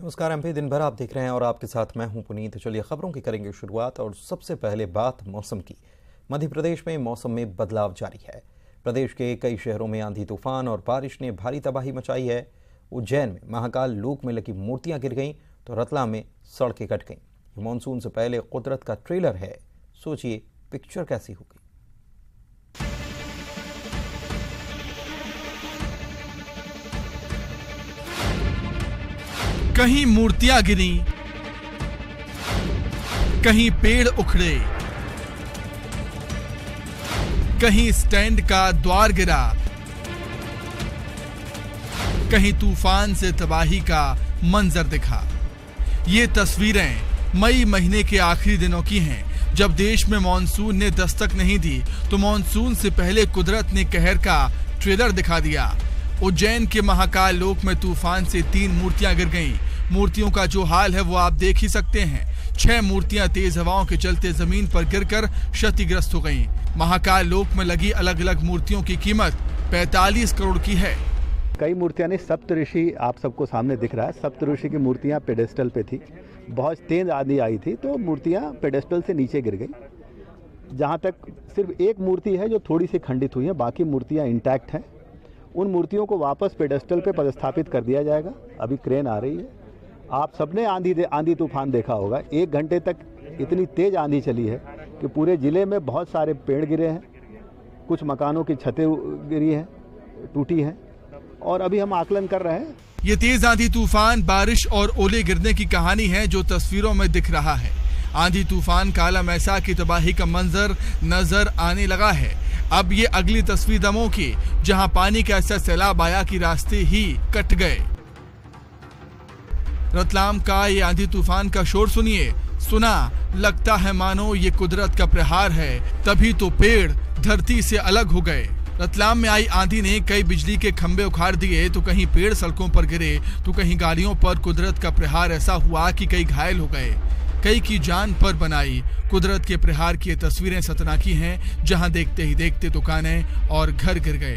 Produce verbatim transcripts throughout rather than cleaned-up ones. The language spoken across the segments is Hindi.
नमस्कार एमपी, दिन भर आप देख रहे हैं और आपके साथ मैं हूं पुनीत। चलिए खबरों की करेंगे शुरुआत और सबसे पहले बात मौसम की। मध्य प्रदेश में मौसम में बदलाव जारी है। प्रदेश के कई शहरों में आंधी तूफान और बारिश ने भारी तबाही मचाई है। उज्जैन में महाकाल लोक में लगी मूर्तियां गिर गईं तो रतलाम में सड़कें कट गईं। ये मानसून से पहले कुदरत का ट्रेलर है। सोचिए पिक्चर कैसी होगी। कहीं मूर्तियां गिरी, कहीं पेड़ उखड़े, कहीं स्टैंड का द्वार गिरा, कहीं तूफान से तबाही का मंजर दिखा। ये तस्वीरें मई महीने के आखिरी दिनों की हैं, जब देश में मॉनसून ने दस्तक नहीं दी तो मॉनसून से पहले कुदरत ने कहर का ट्रेलर दिखा दिया। उज्जैन के महाकाल लोक में तूफान से तीन मूर्तियां गिर गईं। मूर्तियों का जो हाल है वो आप देख ही सकते हैं। छह मूर्तियां तेज हवाओं के चलते जमीन पर गिरकर क्षतिग्रस्त हो गईं। महाकाल लोक में लगी अलग अलग मूर्तियों की कीमत पैंतालीस करोड़ की है। कई मूर्तियां नहीं, सप्तऋषि आप सबको सामने दिख रहा है। सप्तऋषि की मूर्तियां पेडेस्टल पे थी, बहुत तेज आंधी आई थी तो मूर्तियां पेडेस्टल से नीचे गिर गई। जहां तक सिर्फ एक मूर्ति है जो थोड़ी सी खंडित हुई है, बाकी मूर्तियां इंटैक्ट हैं। उन मूर्तियों को वापस पेडेस्टल पे पदस्थापित कर दिया जाएगा। अभी क्रेन आ रही है। आप सबने आंधी आंधी तूफान देखा होगा। एक घंटे तक इतनी तेज आंधी चली है कि पूरे जिले में बहुत सारे पेड़ गिरे हैं, कुछ मकानों की छतें गिरी हैं, टूटी हैं, और अभी हम आकलन कर रहे हैं। ये तेज आंधी तूफान, बारिश और ओले गिरने की कहानी है जो तस्वीरों में दिख रहा है। आंधी तूफान काला मैसा की तबाही का मंजर नजर आने लगा है। अब ये अगली तस्वीर दमों की, जहां पानी का ऐसा सैलाब आया कि रास्ते ही कट गए। रतलाम का ये आंधी तूफान का शोर सुनिए। सुना, लगता है मानो ये कुदरत का प्रहार है, तभी तो पेड़ धरती से अलग हो गए। रतलाम में आई आंधी ने कई बिजली के खंभे उखाड़ दिए तो कहीं पेड़ सड़कों पर गिरे तो कहीं गाड़ियों पर कुदरत का प्रहार ऐसा हुआ कि कई घायल हो गए, कई की जान पर बनाई। कुदरत के प्रहार की तस्वीरें सतना की हैं, जहां देखते ही देखते दुकानें और घर गिर गए।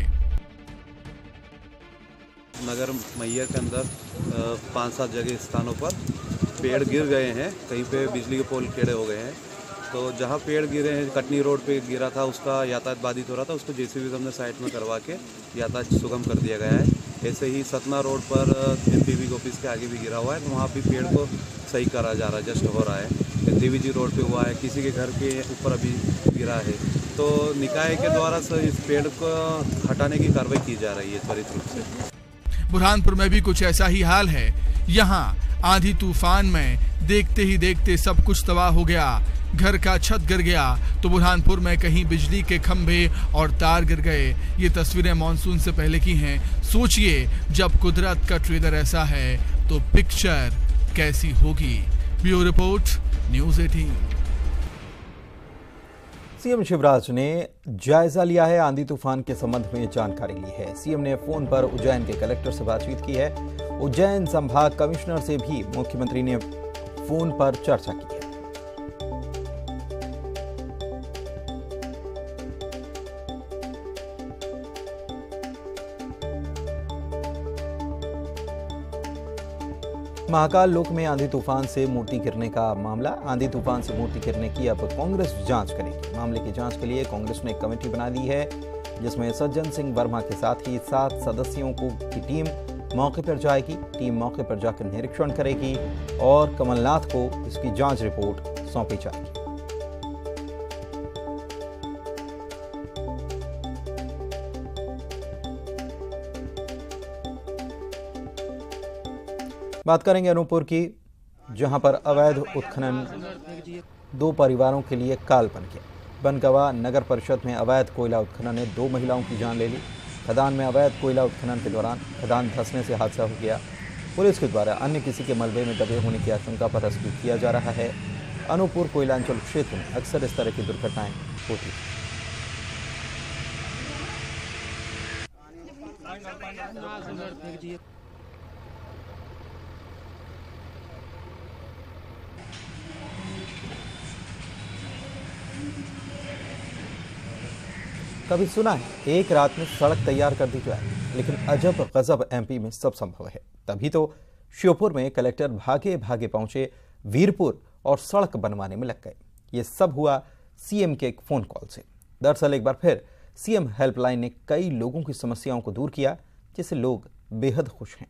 नगर मैया के अंदर पांच सात जगह स्थानों पर पेड़ गिर गए हैं। कहीं पे बिजली के पोल टेढ़े हो गए हैं। तो जहां पेड़ गिरे हैं, कटनी रोड पे गिरा था, उसका यातायात बाधित हो रहा था, उसको जेसीबी हमने साइड में करवा के यातायात सुगम कर दिया गया है। ऐसे ही सतना रोड पर एमपीवी ऑफिस के आगे भी गिरा हुआ है, तो वहाँ भी पेड़ को सही करा जा रहा है, जस्ट हो रहा है। देवी रोड पे हुआ है, किसी के घर के ऊपर अभी गिरा है, तो निकाय के द्वारा से इस पेड़ को हटाने की कार्रवाई की जा रही है त्वरित रूप से। बुरहानपुर में भी कुछ ऐसा ही हाल है। यहाँ आंधी तूफान में देखते ही देखते सब कुछ तबाह हो गया। घर का छत गिर गया तो बुरहानपुर में कहीं बिजली के खंभे और तार गिर गए। ये तस्वीरें मॉनसून से पहले की हैं। सोचिए जब कुदरत का ट्रेलर ऐसा है तो पिक्चर कैसी होगी। ब्यूरो रिपोर्ट, न्यूज़ अठारह। सीएम शिवराज ने जायजा लिया है। आंधी तूफान के संबंध में जानकारी ली है। सीएम ने फोन पर उज्जैन के कलेक्टर से बातचीत की है। उज्जैन संभाग कमिश्नर से भी मुख्यमंत्री ने फोन पर चर्चा की है। महाकाल लोक में आंधी तूफान से मूर्ति गिरने का मामला। आंधी तूफान से मूर्ति गिरने की अब कांग्रेस जांच करेगी। मामले की जांच के लिए कांग्रेस ने एक कमेटी बना दी है, जिसमें सज्जन सिंह वर्मा के साथ ही सात सदस्यों को की टीम मौके पर जाएगी। टीम मौके पर जाकर निरीक्षण करेगी और कमलनाथ को इसकी जांच रिपोर्ट सौंपी जाएगी। बात करेंगे अनूपपुर की, जहां पर अवैध उत्खनन दो परिवारों के लिए काल बन गया। बनगवा नगर परिषद में अवैध कोयला उत्खनन ने दो महिलाओं की जान ले ली। खदान में अवैध कोयला उत्खनन के दौरान खदान धंसने से हादसा हो गया। पुलिस के द्वारा अन्य किसी के मलबे में दबे होने की आशंका पर रेस्क्यू किया जा रहा है। अनूपपुर कोयलांचल क्षेत्र में अक्सर इस तरह की दुर्घटनाएं होती हैं। कभी सुना है एक रात में सड़क तैयार कर दी जाए, लेकिन अजब गजब एमपी में सब संभव है। तभी तो श्योपुर में कलेक्टर भागे भागे पहुंचे वीरपुर और सड़क बनवाने में लग गए। ये सब हुआ सीएम के एक फोन कॉल से। दरअसल एक बार फिर सीएम हेल्पलाइन ने कई लोगों की समस्याओं को दूर किया, जिससे लोग बेहद खुश हैं।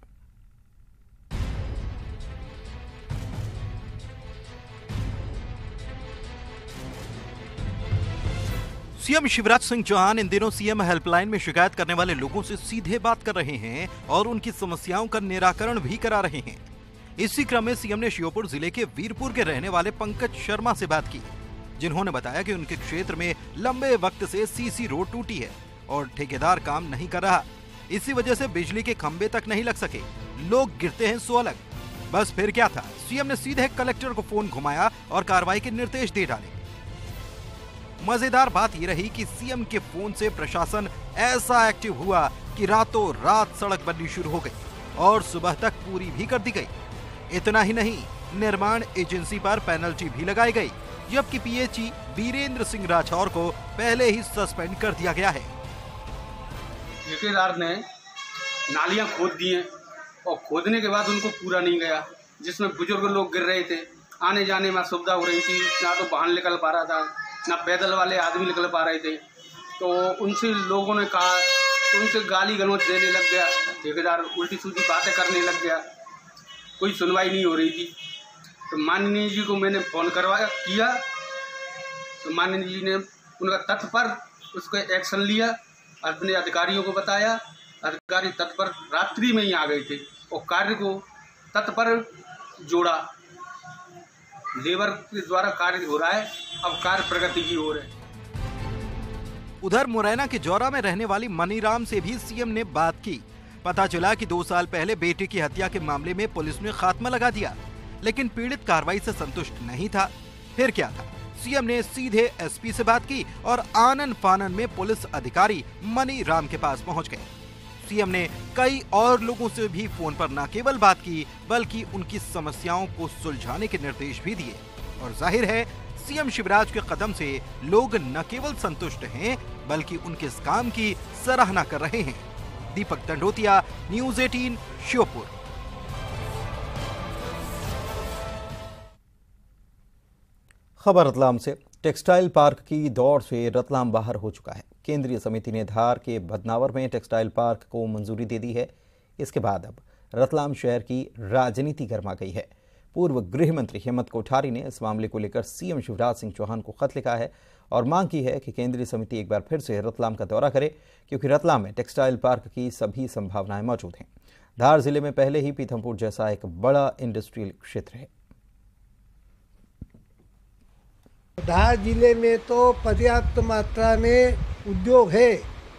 सीएम शिवराज सिंह चौहान इन दिनों सीएम हेल्पलाइन में शिकायत करने वाले लोगों से सीधे बात कर रहे हैं और उनकी समस्याओं का निराकरण भी करा रहे हैं। इसी क्रम में सीएम ने श्योपुर जिले के वीरपुर के रहने वाले पंकज शर्मा से बात की, जिन्होंने बताया कि उनके क्षेत्र में लंबे वक्त से सीसी रोड टूटी है और ठेकेदार काम नहीं कर रहा। इसी वजह से बिजली के खंभे तक नहीं लग सके, लोग गिरते हैं सो अलग। बस फिर क्या था, सीएम ने सीधे कलेक्टर को फोन घुमाया और कार्रवाई के निर्देश दे डाले। मजेदार बात यह रही कि सीएम के फोन से प्रशासन ऐसा एक्टिव हुआ कि रातों रात सड़क बननी शुरू हो गई और सुबह तक पूरी भी कर दी गई। इतना ही नहीं, निर्माण एजेंसी पर पेनल्टी भी लगाई गई, जबकि पीएचई वीरेंद्र सिंह राठौर को पहले ही सस्पेंड कर दिया गया है। ठेकेदार ने नालियां खोद दी हैं और खोदने के बाद उनको पूरा नहीं गया, जिसमें बुजुर्ग लोग गिर रहे थे। आने जाने में सुविधा हो रही थी, ना तो वाहन निकल पा रहा था, ना पैदल वाले आदमी निकल पा रहे थे। तो उनसे लोगों ने कहा, तो उनसे गाली गलौज देने लग गया। ठेकेदार उल्टी सीधी बातें करने लग गया, कोई सुनवाई नहीं हो रही थी। तो माननीय जी को मैंने फ़ोन करवाया किया, तो माननीय जी ने उनका तत्पर उसका एक्शन लिया, अपने अधिकारियों को बताया। अधिकारी तत्पर रात्रि में ही आ गए थे और कार्य को तत्पर जोड़ा। लेबर के द्वारा कार्य हो रहा है, अब कार्य प्रगति की ओर है। उधर मुरैना के जौरा में रहने वाली मनीराम से भी सीएम ने बात की। पता चला कि दो साल पहले बेटे की हत्या के मामले में पुलिस ने खात्मा लगा दिया, लेकिन पीड़ित कार्रवाई से संतुष्ट नहीं था। फिर क्या था, सीएम ने सीधे एसपी से बात की और आनन फानन में पुलिस अधिकारी मनीराम के पास पहुंच गए। सीएम ने कई और लोगों से भी फोन पर न केवल बात की, बल्कि उनकी समस्याओं को सुलझाने के निर्देश भी दिए। और जाहिर है, सीएम शिवराज के कदम से लोग न केवल संतुष्ट हैं, बल्कि उनके इस काम की सराहना कर रहे हैं। दीपक दंडोतिया, न्यूज़ अठारह, श्योपुर। खबर रतलाम से। टेक्सटाइल पार्क की दौड़ से रतलाम बाहर हो चुका है। केंद्रीय समिति ने धार के बदनावर में टेक्सटाइल पार्क को मंजूरी दे दी है। इसके बाद अब रतलाम शहर की राजनीति गर्मा गई है। पूर्व गृह मंत्री हेमंत कोठारी ने इस मामले को लेकर सीएम शिवराज सिंह चौहान को खत लिखा है और मांग की है कि केंद्रीय समिति एक बार फिर से रतलाम का दौरा करे, क्योंकि रतलाम में टेक्सटाइल पार्क की सभी संभावनाएं मौजूद हैं। धार जिले में पहले ही पीथमपुर जैसा एक बड़ा इंडस्ट्रियल क्षेत्र है। धार जिले में तो पर्याप्त मात्रा में उद्योग है,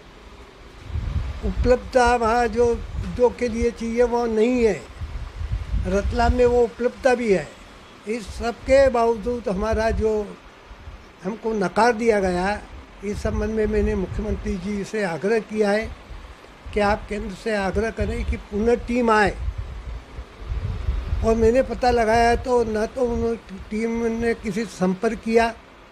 उपलब्धता वहाँ जो उद्योग के लिए चाहिए वो नहीं है। रतलाम में वो उपलब्धता भी है। इस सब के बावजूद हमारा जो हमको नकार दिया गया, इस संबंध में मैंने मुख्यमंत्री जी से आग्रह किया है कि आप केंद्र से आग्रह करें कि पुनः टीम आए। और मैंने पता लगाया तो न तो उन्होंने टीम ने किसी से संपर्क किया,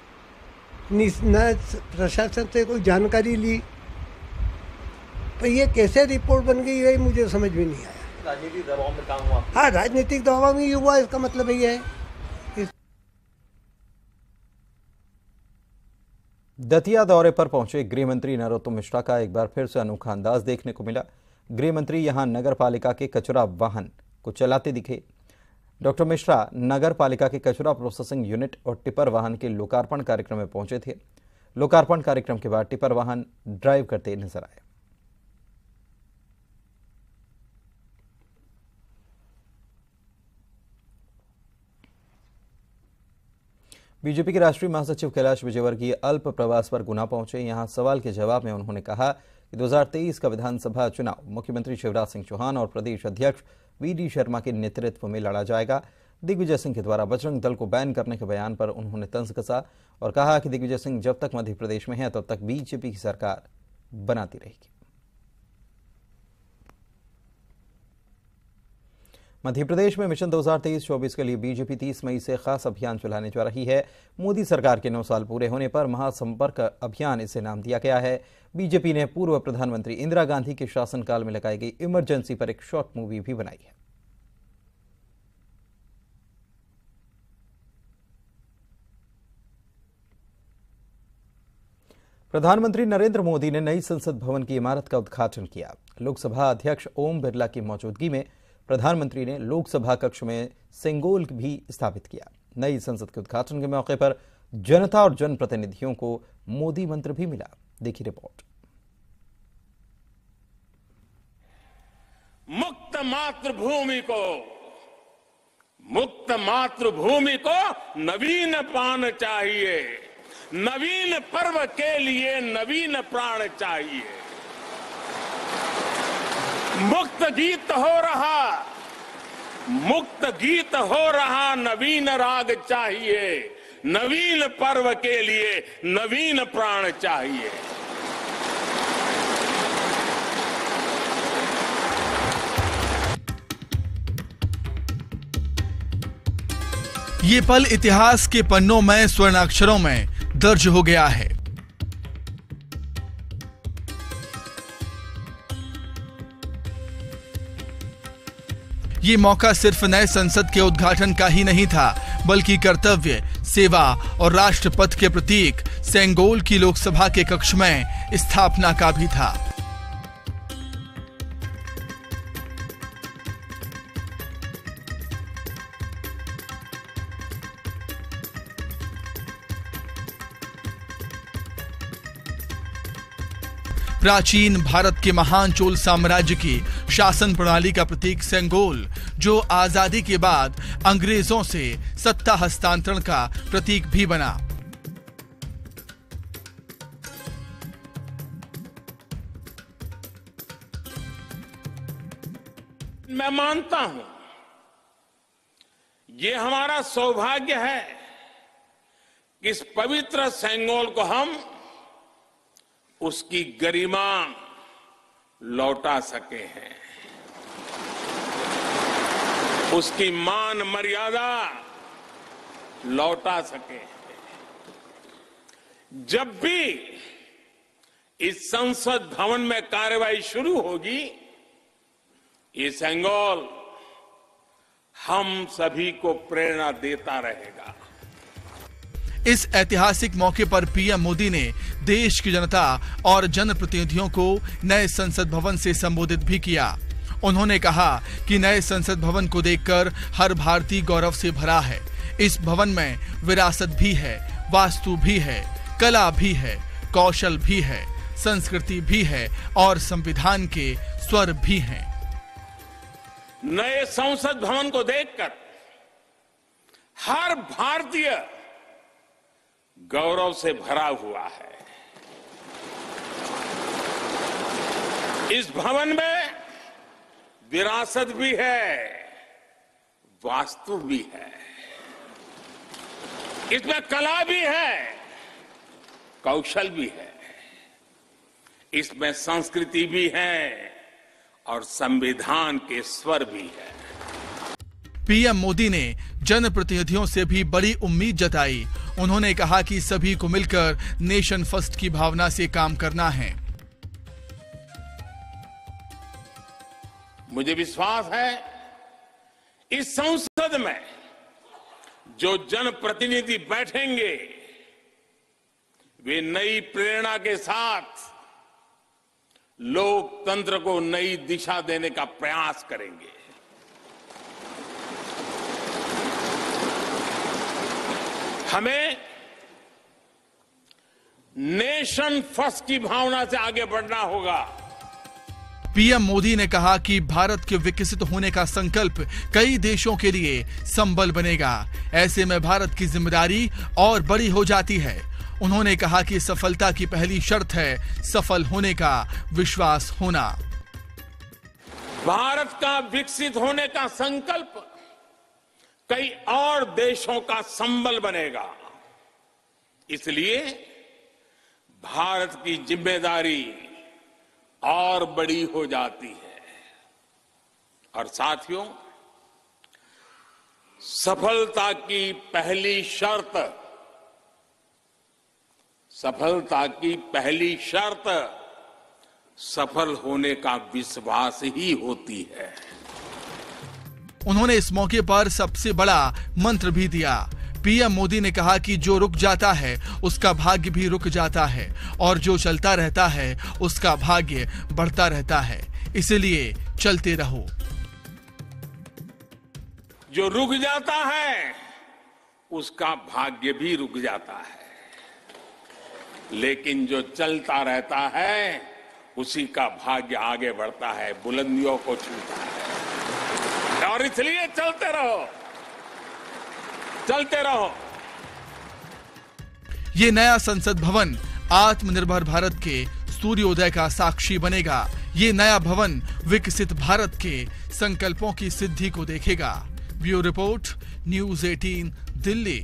न प्रशासन से कोई जानकारी ली। तो ये कैसे रिपोर्ट बन गई है मुझे समझ में नहीं आया। राजनीतिक दबाव में काम हुआ? हाँ, राजनीतिक दबाव में ही हुआ, इसका मतलब ये है। इस... दतिया दौरे पर पहुंचे गृह मंत्री नरोत्तम मिश्रा का एक बार फिर से अनोखा अंदाज देखने को मिला। गृह मंत्री यहां नगर पालिका के कचरा वाहन को चलाते दिखे। डॉक्टर मिश्रा नगर पालिका के कचरा प्रोसेसिंग यूनिट और टिपर वाहन के लोकार्पण कार्यक्रम में पहुंचे थे। लोकार्पण कार्यक्रम के बाद टिपर वाहन ड्राइव करते नजर आए। बीजेपी के राष्ट्रीय महासचिव कैलाश विजयवर्गीय अल्प प्रवास पर गुना पहुंचे। यहां सवाल के जवाब में उन्होंने कहा कि दो हज़ार तेईस का विधानसभा चुनाव मुख्यमंत्री शिवराज सिंह चौहान और प्रदेश अध्यक्ष वी डी शर्मा के नेतृत्व में लड़ा जाएगा। दिग्विजय सिंह के द्वारा बजरंग दल को बैन करने के बयान पर उन्होंने तंज कसा और कहा कि दिग्विजय सिंह जब तक मध्य प्रदेश में है तब तक बीजेपी की सरकार बनाती रहेगी। मध्य प्रदेश में मिशन दो हज़ार तेईस चौबीस के लिए बीजेपी तीस मई से खास अभियान चलाने जा रही है। मोदी सरकार के नौ साल पूरे होने पर महासंपर्क अभियान इसे नाम दिया गया है। बीजेपी ने पूर्व प्रधानमंत्री इंदिरा गांधी के शासनकाल में लगाई गई इमरजेंसी पर एक शॉर्ट मूवी भी बनाई है। प्रधानमंत्री नरेंद्र मोदी ने नई संसद भवन की इमारत का उद्घाटन किया। लोकसभा अध्यक्ष ओम बिरला की मौजूदगी में प्रधानमंत्री ने लोकसभा कक्ष में सेंगोल भी स्थापित किया। नई संसद के उद्घाटन के मौके पर जनता और जनप्रतिनिधियों को मोदी मंत्र भी मिला। देखिए रिपोर्ट। मुक्त मातृभूमि को मुक्त मातृभूमि को नवीन प्राण चाहिए, नवीन पर्व के लिए नवीन प्राण चाहिए। मुक्त गीत हो रहा मुक्त गीत हो रहा नवीन राग चाहिए, नवीन पर्व के लिए नवीन प्राण चाहिए। ये पल इतिहास के पन्नों में स्वर्णाक्षरों में दर्ज हो गया है। ये मौका सिर्फ नए संसद के उद्घाटन का ही नहीं था, बल्कि कर्तव्य, सेवा और राष्ट्रपथ के प्रतीक सेंगोल की लोकसभा के कक्ष में स्थापना का भी था। प्राचीन भारत के महान चोल साम्राज्य की शासन प्रणाली का प्रतीक सेंगोल, जो आजादी के बाद अंग्रेजों से सत्ता हस्तांतरण का प्रतीक भी बना। मैं मानता हूं ये हमारा सौभाग्य है कि इस पवित्र सेंगोल को हम उसकी गरिमा लौटा सके हैं, उसकी मान मर्यादा लौटा सके हैं। जब भी इस संसद भवन में कार्यवाही शुरू होगी, ये सेंगोल हम सभी को प्रेरणा देता रहेगा। इस ऐतिहासिक मौके पर पीएम मोदी ने देश की जनता और जनप्रतिनिधियों को नए संसद भवन से संबोधित भी किया। उन्होंने कहा कि नए संसद भवन को देखकर हर भारतीय गौरव से भरा है। इस भवन में विरासत भी है, वास्तु भी है, कला भी है, कौशल भी है, संस्कृति भी है और संविधान के स्वर भी हैं। नए संसद भवन को देखकर हर भारतीय गौरव से भरा हुआ है। इस भवन में विरासत भी है, वास्तु भी है, इसमें कला भी है, कौशल भी है, इसमें संस्कृति भी है और संविधान के स्वर भी है। पीएम मोदी ने जनप्रतिनिधियों से भी बड़ी उम्मीद जताई। उन्होंने कहा कि सभी को मिलकर नेशन फर्स्ट की भावना से काम करना है। मुझे विश्वास है इस संसद में जो जनप्रतिनिधि बैठेंगे वे नई प्रेरणा के साथ लोकतंत्र को नई दिशा देने का प्रयास करेंगे। हमें नेशन फर्स्ट की भावना से आगे बढ़ना होगा। पीएम मोदी ने कहा कि भारत के विकसित होने का संकल्प कई देशों के लिए संबल बनेगा। ऐसे में भारत की जिम्मेदारी और बड़ी हो जाती है। उन्होंने कहा कि सफलता की पहली शर्त है सफल होने का विश्वास होना। भारत का विकसित होने का संकल्प कई और देशों का संबल बनेगा। इसलिए भारत की जिम्मेदारी और बड़ी हो जाती है। और साथियों, सफलता की पहली शर्त सफलता की पहली शर्त सफल होने का विश्वास ही होती है। उन्होंने इस मौके पर सबसे बड़ा मंत्र भी दिया। पीएम मोदी ने कहा कि जो रुक जाता है उसका भाग्य भी रुक जाता है और जो चलता रहता है उसका भाग्य बढ़ता रहता है, इसलिए चलते रहो। जो रुक जाता है उसका भाग्य भी रुक जाता है, लेकिन जो चलता रहता है उसी का भाग्य आगे बढ़ता है, बुलंदियों को छूता है। और इसलिए चलते रहो, चलते रहो। ये नया संसद भवन आत्मनिर्भर भारत के सूर्योदय का साक्षी बनेगा। ये नया भवन विकसित भारत के संकल्पों की सिद्धि को देखेगा। ब्यूरो रिपोर्ट, न्यूज अठारह, दिल्ली।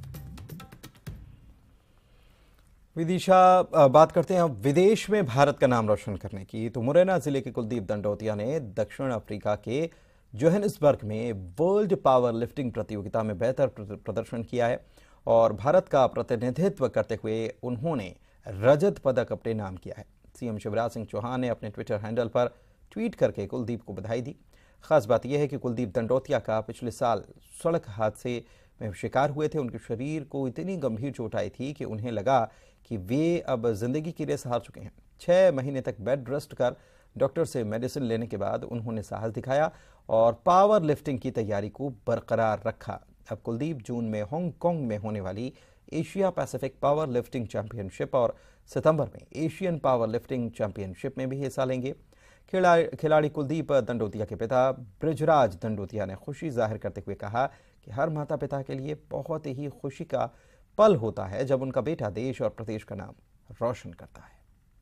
विदिशा, बात करते हैं अब विदेश में भारत का नाम रोशन करने की। तो मुरैना जिले के कुलदीप दंडोतिया ने दक्षिण अफ्रीका के जोहानिसबर्ग में वर्ल्ड पावर लिफ्टिंग प्रतियोगिता में बेहतर प्रदर्शन किया है और भारत का प्रतिनिधित्व करते हुए उन्होंने रजत पदक अपने नाम किया है। सीएम शिवराज सिंह चौहान ने अपने ट्विटर हैंडल पर ट्वीट करके कुलदीप को बधाई दी। खास बात यह है कि कुलदीप दंडोतिया का पिछले साल सड़क हादसे में शिकार हुए थे। उनके शरीर को इतनी गंभीर चोट आई थी कि उन्हें लगा कि वे अब जिंदगी की रेस हार चुके हैं। छह महीने तक बेड रेस्ट कर डॉक्टर से मेडिसिन लेने के बाद उन्होंने साहस दिखाया और पावर लिफ्टिंग की तैयारी को बरकरार रखा। अब कुलदीप जून में हांगकांग में होने वाली Asia Pacific power lifting championship और सितंबर में एशियन पावर लिफ्टिंग चैंपियनशिप में भी हिस्सा लेंगे। खिलाड़ी खिलाड़ी कुलदीप दंडोतिया के पिता ब्रिजराज दंडोतिया ने खुशी जाहिर करते हुए कहा कि हर माता पिता के लिए बहुत ही खुशी का पल होता है जब उनका बेटा देश और प्रदेश का नाम रोशन करता है।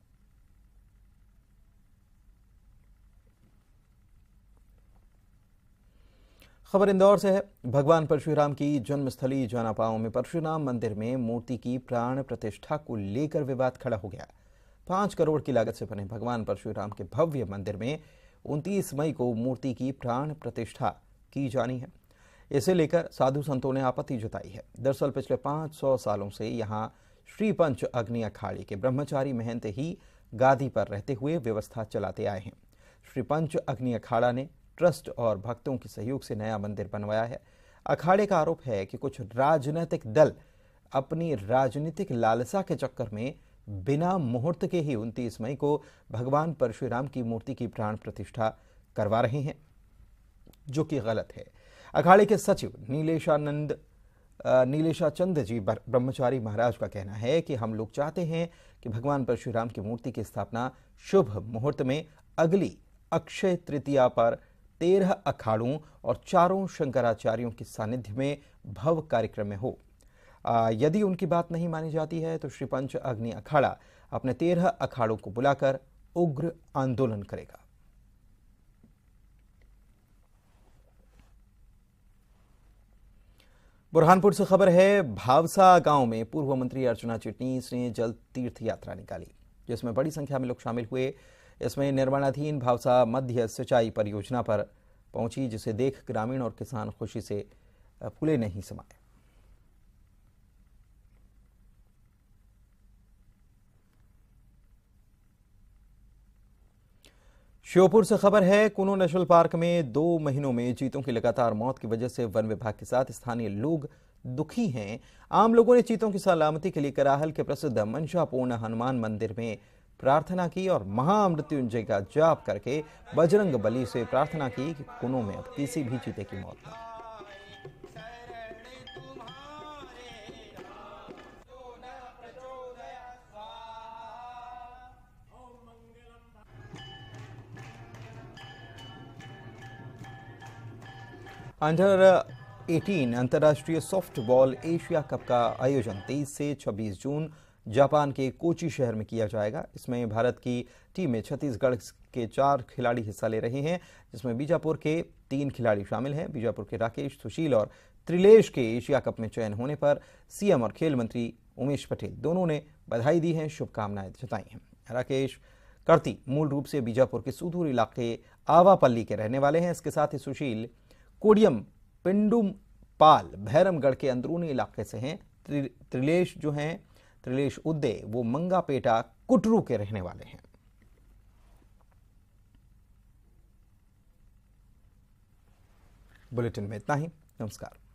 खबर इंदौर से है। भगवान परशुराम की जन्मस्थली जानापाओ में परशुराम मंदिर में मूर्ति की प्राण प्रतिष्ठा को लेकर विवाद खड़ा हो गया। पांच करोड़ की लागत से बने भगवान परशुराम के भव्य मंदिर में उनतीस मई को मूर्ति की प्राण प्रतिष्ठा की जानी है। इसे लेकर साधु संतों ने आपत्ति जताई है। दरअसल पिछले पांच सौ सालों से यहाँ श्री पंच अग्नि अखाड़े के ब्रह्मचारी महंत ही गादी पर रहते हुए व्यवस्था चलाते आए हैं। श्री पंच अग्नि अखाड़ा ने ट्रस्ट और भक्तों के सहयोग से नया मंदिर बनवाया है। अखाड़े का आरोप है कि कुछ राजनीतिक दल अपनी राजनीतिक लालसा के चक्कर में बिना मुहूर्त के ही उनतीस मई को भगवान परशुराम की मूर्ति की प्राण प्रतिष्ठा करवा रहे हैं, जो कि गलत है। अखाड़े के सचिव नीलेशानंद नीलेशाचंद जी ब्रह्मचारी महाराज का कहना है कि हम लोग चाहते हैं कि भगवान परशुराम की मूर्ति की स्थापना शुभ मुहूर्त में अगली अक्षय तृतीया पर तेरह अखाड़ों और चारों शंकराचार्यों के सानिध्य में भव्य कार्यक्रम में हो। आ, यदि उनकी बात नहीं मानी जाती है तो श्री पंच अग्नि अखाड़ा अपने तेरह अखाड़ों को बुलाकर उग्र आंदोलन करेगा। बुरहानपुर से खबर है। भावसा गांव में पूर्व मंत्री अर्चना चिटनीस ने जल तीर्थ यात्रा निकाली, जिसमें बड़ी संख्या में लोग शामिल हुए। इसमें निर्माणाधीन भावसा मध्य सिंचाई परियोजना पर पहुंची, जिसे देख ग्रामीण और किसान खुशी से फूले नहीं समाये। श्योपुर से खबर है। कुनो नेशनल पार्क में दो महीनों में चीतों की लगातार मौत की वजह से वन विभाग के साथ स्थानीय लोग दुखी हैं। आम लोगों ने चीतों की सलामती के लिए कराहल के प्रसिद्ध मंशापूर्ण हनुमान मंदिर में प्रार्थना की और महामृत्युंजय का जाप करके बजरंग बली से प्रार्थना की कि कुनो में अब किसी भी चीते की मौत न हो। अंडर अठारह अंतर्राष्ट्रीय सॉफ्टबॉल एशिया कप का आयोजन तेईस से छब्बीस जून जापान के कोची शहर में किया जाएगा। इसमें भारत की टीम में छत्तीसगढ़ के चार खिलाड़ी हिस्सा ले रहे हैं, जिसमें बीजापुर के तीन खिलाड़ी शामिल हैं। बीजापुर के राकेश, सुशील और त्रिलेश के एशिया कप में चयन होने पर सीएम और खेल मंत्री उमेश पटेल दोनों ने बधाई दी है, शुभकामनाएं जताई हैं। राकेश कर्ती मूल रूप से बीजापुर के सुदूर इलाके आवापल्ली के रहने वाले हैं। इसके साथ ही सुशील कोडियम पिंडुम पाल भैरमगढ़ के अंदरूनी इलाके से हैं। त्रिलेश जो हैं त्रिलेश उद्दे वो मंगापेटा कुटरू के रहने वाले हैं। बुलेटिन में इतना ही। नमस्कार।